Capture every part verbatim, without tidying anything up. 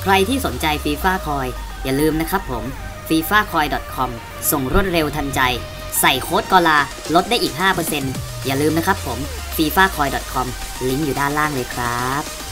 ใครที่สนใจฟีฟ่าคอยอย่าลืมนะครับผม ฟีฟ่าคอย ดอท คอม ส่งรวดเร็วทันใจใส่โค้ดกอลาลดได้อีก ห้าเปอร์เซ็นต์ อย่าลืมนะครับผม ฟีฟ่าคอย ดอท คอม ลิงก์อยู่ด้านล่างเลยครับ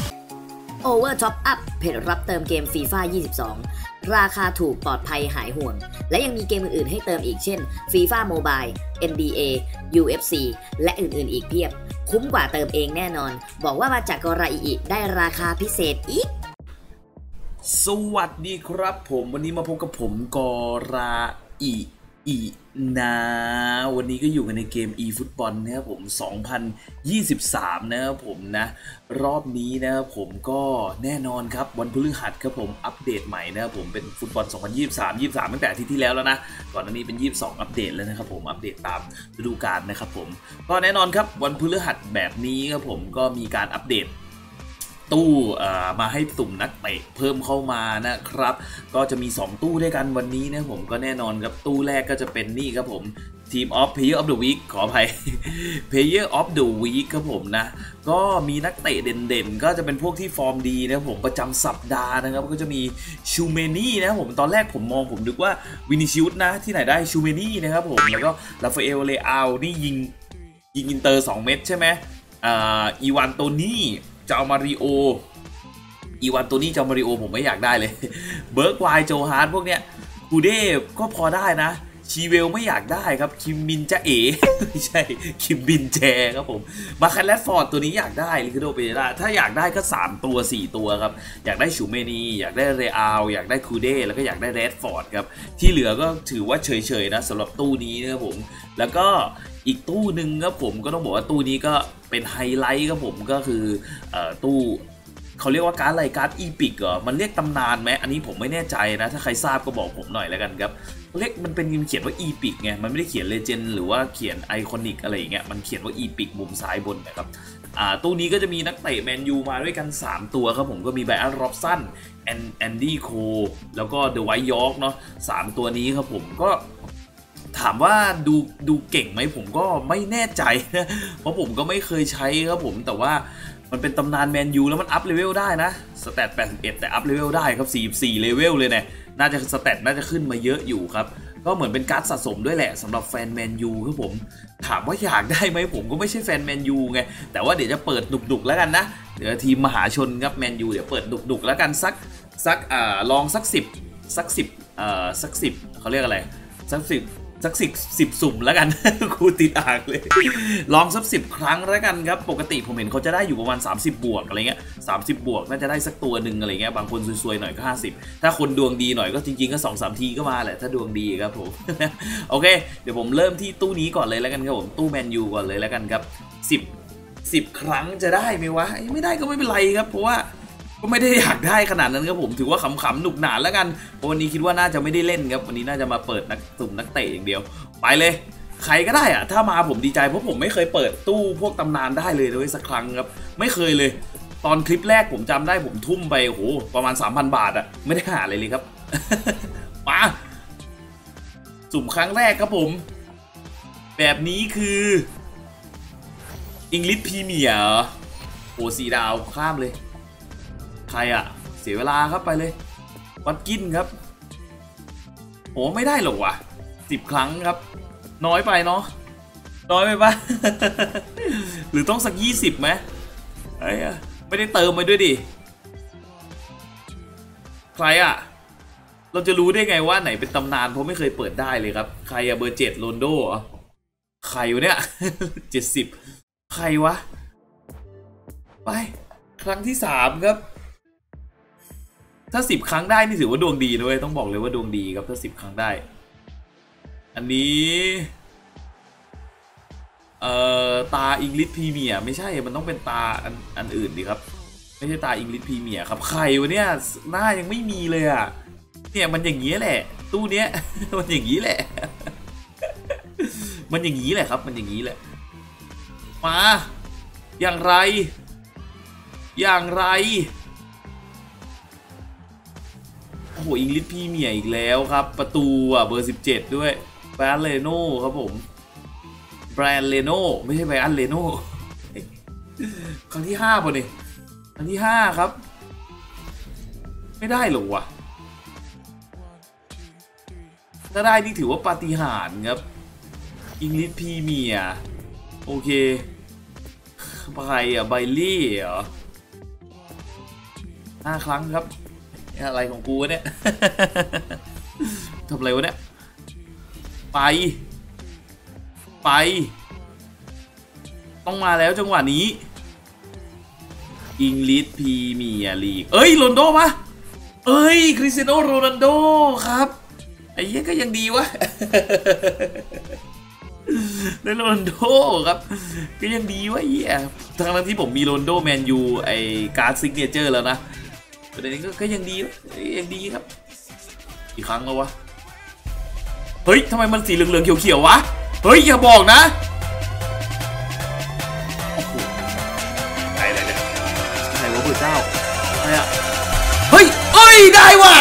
Over Top Up เพจรับเติมเกมฟีฟ่ายี่สิบสองราคาถูกปลอดภัยหายห่วงและยังมีเกมอื่นๆให้เติมอีกเช่น FIFA Mobile เอ็น บี เอ ยู เอฟ ซี และอื่นๆอีกเพียบคุ้มกว่าเติมเองแน่นอนบอกว่ามาจากกราอิอิได้ราคาพิเศษอีกสวัสดีครับผมวันนี้มาพบกับผมกราอิอินะวันนี้ก็อยู่กันในเกม eFootball นะครับผมสองพันยี่สิบสามนะครับผมนะรอบนี้นะครับผมก็แน่นอนครับวันพฤหัสครับผมอัปเดตใหม่นะครับผมเป็นฟุตบอลสองพันยี่สิบสาม ยี่สิบสามตั้งแต่อาทิตย์ที่แล้วแล้วนะก่อนหน้านี้เป็นยี่สิบสองอัปเดตแล้วนะครับผมอัปเดตตามฤดูกาลนะครับผมก็แน่นอนครับวันพฤหัสแบบนี้ครับผมก็มีการอัปเดตตู้มาให้สุ่มนักเตะเพิ่มเข้ามานะครับก็จะมีสองตู้ด้วยกันวันนี้นะผมก็แน่นอนครับตู้แรกก็จะเป็นนี่ครับผม Team of Player of the Week ขออภัย Player of the Week ครับผมนะก็มีนักเตะเด่นๆก็จะเป็นพวกที่ฟอร์มดีนะผมประจำสัปดาห์นะครับก็จะมีชูเมนี่นะผมตอนแรกผมมองผมนึกว่าวินิชิอุสนะที่ไหนได้ชูเมนี่นะครับผมแล้วก็ราฟาเอลเลอานี่ยิงยิงอินเตอร์สองเม็ดใช่ไหมอ่าอีวานโตนี่จะเอามาริโออีวานตัวนี้จะมาริโอผมไม่อยากได้เลยเบิร์กไวโจฮาร์ดพวกเนี้ยกูเด้ก็พอได้นะชีเวลไม่อยากได้ครับคิมบินจะเอ๋ไม่ใช่คิมบินแจครับผมมาคันแรดฟอร์ดตัวนี้อยากได้ลิคาโดเปเรล่าถ้าอยากได้ก็สามตัวสี่ตัวครับอยากได้ชูเมนีอยากได้เรอัลอยากได้คูเด้แล้วก็อยากได้แรดฟอร์ดครับที่เหลือก็ถือว่าเฉยๆนะสำหรับตู้นี้นะครับผมแล้วก็อีกตู้หนึ่งครับผมก็ต้องบอกว่าตู้นี้ก็เป็นไฮไลท์ครับผมก็คือเอ่อตู้เขาเรียกว่าการ์ดอะไรการ์ดอีพิกเหรอมันเรียกตำนานไหมอันนี้ผมไม่แน่ใจนะถ้าใครทราบก็บอกผมหน่อยแล้วกันครับเรียกมันเป็นเขียนว่าอีพิกไงมันไม่ได้เขียนเลเจนด์หรือว่าเขียนไอคอนิกอะไรอย่างเงี้ยมันเขียนว่าอีพิกมุมซ้ายบนนะครับอ่าตู้นี้ก็จะมีนักเตะแมนยูมาด้วยกันสามตัวครับผมก็มีไบรอัน ร็อบสันแอนแอนดี้โคแล้วก็เดอะไวท์ยอร์กเนาะสามตัวนี้ครับผมก็ถามว่าดูดูเก่งไหมผมก็ไม่แน่ใจนะเพราะผมก็ไม่เคยใช้ครับผมแต่ว่ามันเป็นตำนานแมนยูแล้วมันอัพเลเวลได้นะสแตทแปดสิบเอ็ดแต่อัพเลเวลได้ครับสี่สิบสี่เลเวลเลยเนี่ยน่าจะสแตทน่าจะขึ้นมาเยอะอยู่ครับก็เหมือนเป็นการ์ดสะสมด้วยแหละสำหรับแฟนแมนยูครับผมถามว่าอยากได้ไหมผมก็ไม่ใช่แฟนแมนยูไงแต่ว่าเดี๋ยวจะเปิดดุกๆแล้วกันนะเดี๋ยวทีมมหาชนครับแมนยูเดี๋ยวเปิดดุกๆแล้วกันสักสักอ่าลองสักสิบสักสิบอ่าสักสิบเขาเรียกอะไรสักสิบสักสิบสิบสุ่มแล้วกัน ครูติดอ่างเลยลองสักสิบครั้งแล้วกันครับปกติผมเห็นเขาจะได้อยู่ประมาณสามสิบบวกอะไรเงี้ยสามสิบบวกน่าจะได้สักตัวหนึ่งอะไรเงี้ยบางคนซวยๆหน่อยก็ห้าสิบถ้าคนดวงดีหน่อยก็จริงๆก็ สองสาม ทีก็มาแหละถ้าดวงดีครับผม โอเคเดี๋ยวผมเริ่มที่ตู้นี้ก่อนเลยแล้วกันครับผมตู้แมนยูก่อนเลยแล้วกันครับสิบ สิบครั้งจะได้ไหมวะไม่ได้ก็ไม่เป็นไรครับเพราะว่าก็ไม่ได้อยากได้ขนาดนั้นครับผมถือว่าขำๆหนุกหนานแล้วกันเพราะวันนี้คิดว่าน่าจะไม่ได้เล่นครับวันนี้น่าจะมาเปิดนักสุ่มนักเตะอย่างเดียวไปเลยใครก็ได้อะถ้ามาผมดีใจเพราะผมไม่เคยเปิดตู้พวกตำนานได้เลยเลยสักครั้งครับไม่เคยเลยตอนคลิปแรกผมจำได้ผมทุ่มไปโอ้โหประมาณ สามพัน บาทอะไม่ได้หาอะไรเลยครับ มาสุ่มครั้งแรกครับผมแบบนี้คืออังกฤษพรีเมียร์โอ้สีดาวข้ามเลยใครอะเสียเวลาครับไปเลยวัดกินครับโอ้ไม่ได้หรอกว่ะสิบครั้งครับน้อยไปเนาะน้อยไปปะ หรือต้องสักยี่สิบไหมไอ้อะไม่ได้เติมไปด้วยดิใครอะเราจะรู้ได้ไงว่าไหนเป็นตำนานเพราะไม่เคยเปิดได้เลยครับใครอะเบอร์เจ็ดโรนโดเหรอใครวะเนี่ย เจ็ดสิบใครวะไปครั้งที่สามครับถ้าสิบครั้งได้นี่ถือว่าดวงดีนะเว้ยต้องบอกเลยว่าดวงดีครับถ้าสิบครั้งได้อันนี้เอ่อตาอังกฤษพรีเมียร์ไม่ใช่มันต้องเป็นตาอันอันอื่นดิครับไม่ใช่ตาอังกฤษพรีเมียร์ครับใครวะเนี่ยหน้ายังไม่มีเลยอ่ะเนี่ยมันอย่างนี้แหละตู้เนี้ย มันอย่างนี้แหละ มันอย่างนี้แหละครับมันอย่างนี้แหละมาอย่างไรอย่างไรโอ้โหอังกฤษพรีเมียร์อีกแล้วครับประตูอ่ะเบอร์สิบเจ็ดด้วยแบรนด์เลโน่ครับผมแบรนด์เลโน่ไม่ใช่แบรนด์เลโน่ครั้งที่ห้าป่ะเนี่ยครั้งที่ห้าครับไม่ได้หรอวะถ้าได้นี่ถือว่าปาฏิหาริย์ครับอังกฤษพรีเมียร์โอเคใครอะไบลี่เหรอห้าครั้งครับอะไรของกูเนี่ยทำอะไรวะเนี่ยไปไปต้องมาแล้วจังหวะนี้อังกฤษพรีเมียร์ลีกเอ้ยโรนัลโดปะเอ้ยคริสเตียโนโรนัลโดครับไอ้เหี้ยก็ยังดีวะได้โรนัลโดครับก็ยังดีวะเหี้ยทั้งที่ผมมีโรนัลโดแมนยูไอ้การ์ดซิกเนเจอร์แล้วนะประเด็นนี้ก็ยังดียังดีครับอีกครั้งแล้ววะเฮ้ยทำไมมันสีเหลืองๆเขียวๆวะเฮ้ยอย่าบอกนะโอ้โหใครอะไรเนี่ยใครวะพระเจ้าใครอะเฮ้ยเอ้ยได้ว่ะ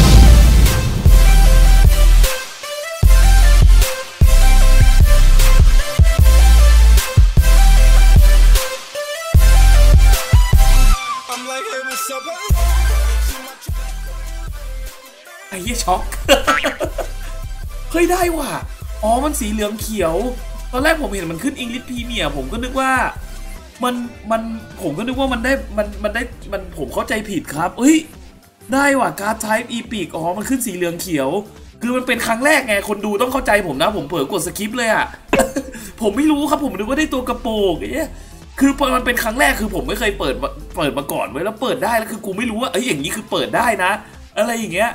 ไอ้เหี้ยช็อกเฮ้ยได้ว่ะอ๋อมันสีเหลืองเขียวตอนแรกผมเห็นมันขึ้นอังกฤษพรีเมียร์ผมก็นึกว่ามันมันผมก็นึกว่ามันได้มันมันได้มันผมเข้าใจผิดครับเฮ้ยได้ว่ะการ์ดไทป์อีพิกอ๋อมันขึ้นสีเหลืองเขียวคือมันเป็นครั้งแรกไงคนดูต้องเข้าใจผมนะผมเผลอกดสคิปเลยอ่ะ ผมไม่รู้ครับผมนึกว่าได้ตัวกระโปรงไอ้เนี่ยคือพอมันเป็นครั้งแรกคือผมไม่เคยเปิดเปิดมาก่อนไว้แล้วเปิดได้แล้วคือกูไม่รู้ว่าเอ้ยอย่างนี้คือเปิดได้นะอะไรอย่างเงี้ย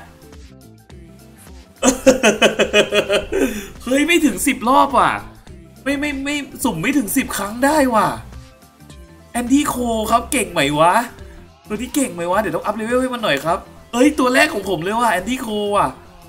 เฮ้ยไม่ถึงสิบรอบว่ะไม่ไม่ไม่สุ่มไม่ถึงสิบครั้งได้ว่ะแอนดี้โคครับเก่งไหมวะตัวที่เก่งไหมวะเดี๋ยวต้องอัพเลเวลให้มันหน่อยครับเอ้ยตัวแรกของผมเลยว่ะแอนดี้โคว่ะ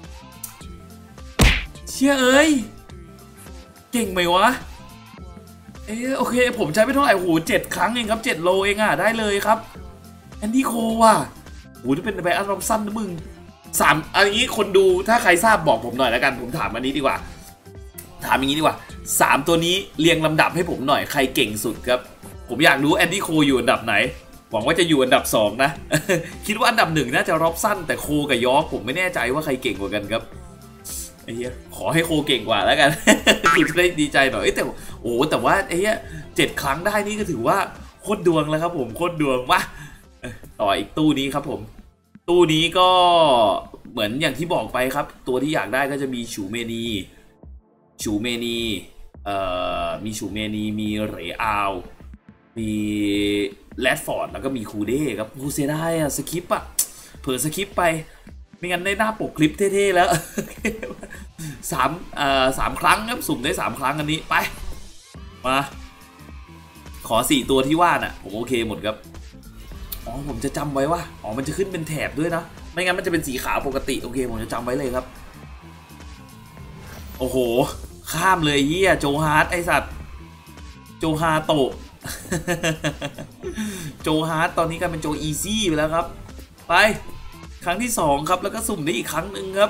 เชี่ยเอ้ยเก่งไหมวะเออโอเคผมใช้ไปเท่าไหร่โหเจ็ดครั้งเองครับเจ็ดโลเองอ่ะได้เลยครับแอนดี้โคว่ะโหจะเป็นแบบอัลบั้มสั้นนะมึงสามอันนี้คนดูถ้าใครทราบบอกผมหน่อยแล้วกันผมถามอันนี้ดีกว่าถามอย่างนี้ดีกว่าสามตัวนี้เรียงลำดับให้ผมหน่อยใครเก่งสุดครับผมอยากรู้แอนดี้โคอยู่อันดับไหนหวังว่าจะอยู่อันดับสองนะ คิดว่าอันดับหนึ่งน่าจะร็อบสันแต่โคกับยอร์กผมไม่แน่ใจว่าใครเก่งกว่ากันครับไอ้เหี้ยขอให้โคเก่งกว่าแล้วกัน คุณจะได้ดีใจหน่อยแต่โอ้แต่ว่าไอ้เหี้ยเจ็ดครั้งได้นี่ก็ถือว่าโคตรดวงแล้วครับผมโคตรดวงมาต่ออีกตู้นี้ครับผมตู้นี้ก็เหมือนอย่างที่บอกไปครับตัวที่อยากได้ก็จะมีฉูเมนีฉูเมนีเอ่อมีฉูเมนีมีเรอัลมีแรดฟอร์ดแล้วก็มีคูเด้ครับคูเซได้อะสคิปอะเผลอสคิปไปไม่งั้นได้หน้าปกคลิปเท่ๆแล้ว สามเอ่อสามครั้งครับสุ่มได้สามครั้งอันนี้ไปมาขอสี่ตัวที่ว่าน่ะผมโอเคหมดครับอ๋อผมจะจำไว้ว่าอ๋อมันจะขึ้นเป็นแถบด้วยนะไม่งั้นมันจะเป็นสีขาวปกติโอเคผมจะจำไว้เลยครับโอ้โหข้ามเลยเฮียโจฮาร์ดไอสัตว์โจฮาโตะ โจฮาร์ดตอนนี้กลายเป็นโจอีซี่ไปแล้วครับไปครั้งที่สองครับแล้วก็สุ่มได้อีกครั้งหนึ่งครับ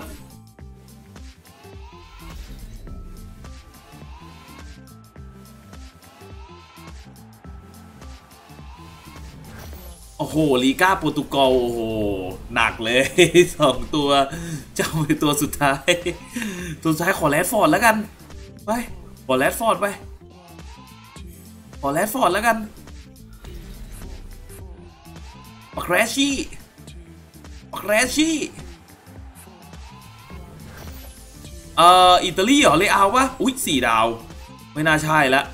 โอ้โหลีก้าโปรตุเกสโอ้โหหนักเลยสองตัวจำไปตัวสุดท้ายตัวสุดท้ายขอแรดฟอร์ดแล้วกันไปขอแรดฟอร์ดไปขอแรดฟอร์ดแล้วกันปักแรชชี่ปักแรชชี่เอ่ออิตาลีเหรอเลอาปะอุ๊ยสี่ดาวไม่น่าใช่ละ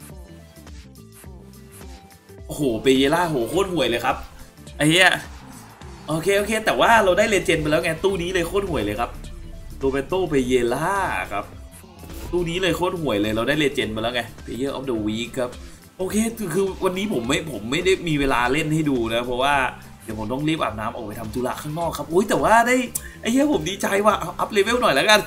โอ้โหเปเยล่าโหโคตรห่วยเลยครับไอ้เหี้ยโอเคโอเคแต่ว่าเราได้เลเจนด์ไปแล้วไงตู้นี้เลยโคตรห่วยเลยครับโรเบโตเปเยล่าครับตู้นี้เลยโคตรห่วยเลยเราได้เลเจนด์ไปแล้วไง Player of the Week ครับโอเคคือวันนี้ผมไม่ผมไม่ได้มีเวลาเล่นให้ดูนะเพราะว่าเดี๋ยวผมต้องรีบอาบน้ำออกไปทำธุระข้างนอกครับอุ้ยแต่ว่าได้ไอ้เหี้ยผมดีใจว่ะอัพเลเวลหน่อยแล้วกัน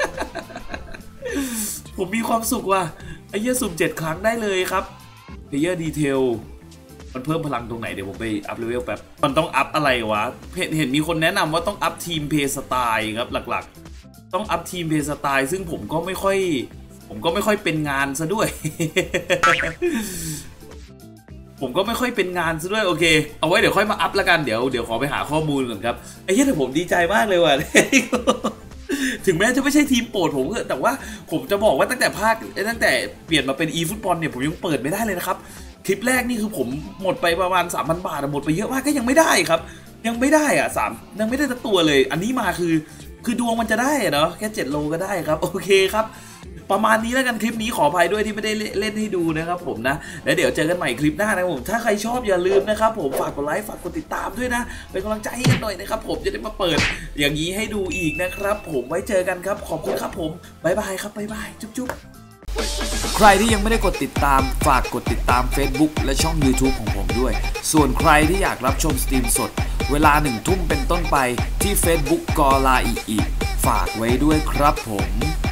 ผมมีความสุขว่ะไอ้เหี้ยสุ่มเจ็ดครั้งได้เลยครับ Player Detail มันเพิ่มพลังตรงไหนเดี๋ยวผมไปอัพเลเวลแป๊บมันต้องอัพอะไรวะเห็นเห็นมีคนแนะนำว่าต้องอัพทีมเพย์สไตล์ครับหลักๆต้องอัพทีมเพย์สไตล์ซึ่งผมก็ไม่ค่อยผมก็ไม่ค่อยเป็นงานซะด้วยผมก็ไม่ค่อยเป็นงานซะด้วยโอเคเอาไว้เดี๋ยวค่อยมาอัพละกันเดี๋ยวเดี๋ยวขอไปหาข้อมูลก่อนครับไอ้เหี้ยแต่ผมดีใจมากเลยว่ะ ถึงแม้จะไม่ใช่ทีมโปรดผมแต่ว่าผมจะบอกว่าตั้งแต่ภาคตั้งแต่เปลี่ยนมาเป็น e ฟุตบอลเนี่ยผมยังเปิดไม่ได้เลยนะครับคลิปแรกนี่คือผมหมดไปประมาณ สามพัน บาทหมดไปเยอะมากก็ยังไม่ได้ครับยังไม่ได้อ่ะสามยังไม่ได้สักตัวเลยอันนี้มาคือคือดวงมันจะได้เนาะแค่เจ็ดโลก็ได้ครับโอเคครับประมาณนี้แล้วกันคลิปนี้ขออภัยด้วยที่ไม่ได้เล่นให้ดูนะครับผมนะแล้วเดี๋ยวเจอกันใหม่คลิปหน้านะครับผมถ้าใครชอบอย่าลืมนะครับผมฝากกดไลค์ฝากกดติดตามด้วยนะเป็นกำลังใจให้กันหน่อยนะครับผมจะได้มาเปิดอย่างนี้ให้ดูอีกนะครับผมไว้เจอกันครับขอบคุณครับผมบ๊ายบายครับบ๊ายบายจุ๊บๆใครที่ยังไม่ได้กดติดตามฝากกดติดตาม Facebook และช่อง YouTube ของผมด้วยส่วนใครที่อยากรับชมสตรีมสดเวลาหนึ่งทุ่มเป็นต้นไปที่ Facebook กอลาอีอีฝากไว้ด้วยครับผม